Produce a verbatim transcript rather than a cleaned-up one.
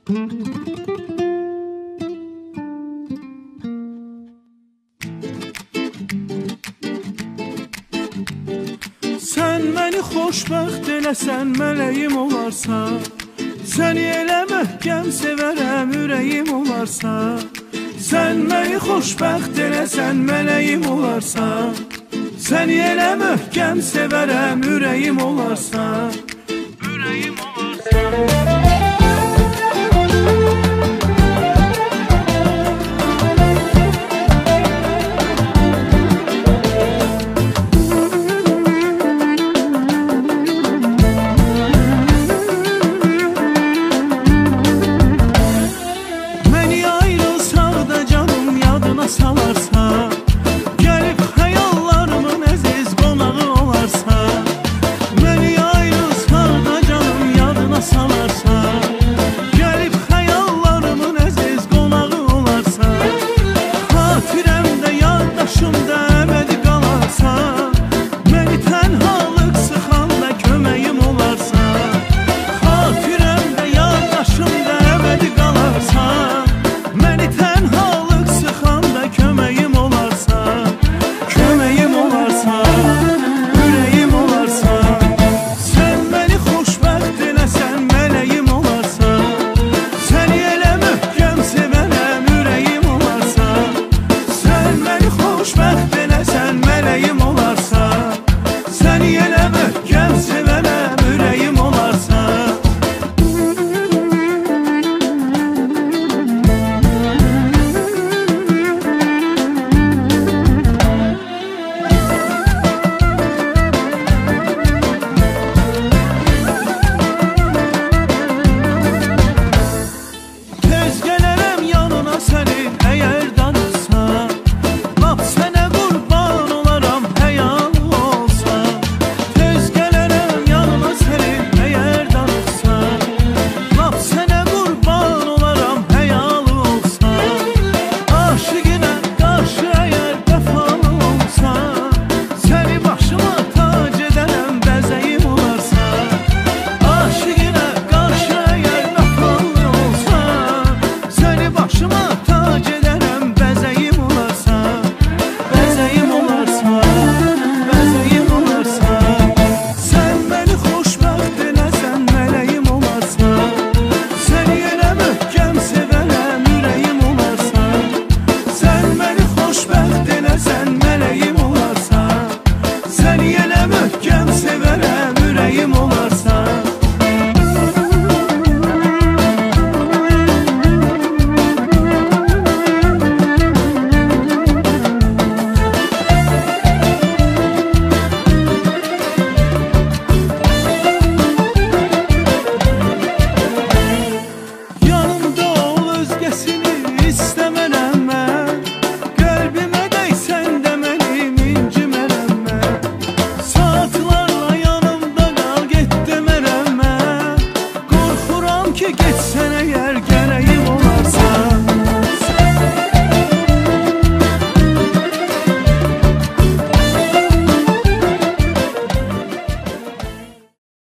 Sən məni xoşbəxt eləsən, mələyim olarsa, səni elə möhkəm sevərəm, ürəyim olarsa. Sən məni xoşbəxt eləsən, mələyim olarsa, səni elə möhkəm sevərəm, ürəyim olarsa. Ürəyim olarsa. Salarsa, gəlib xəyallarımın əziz qonağı olarsa, məni ayrılsar da canım yadına salarsa.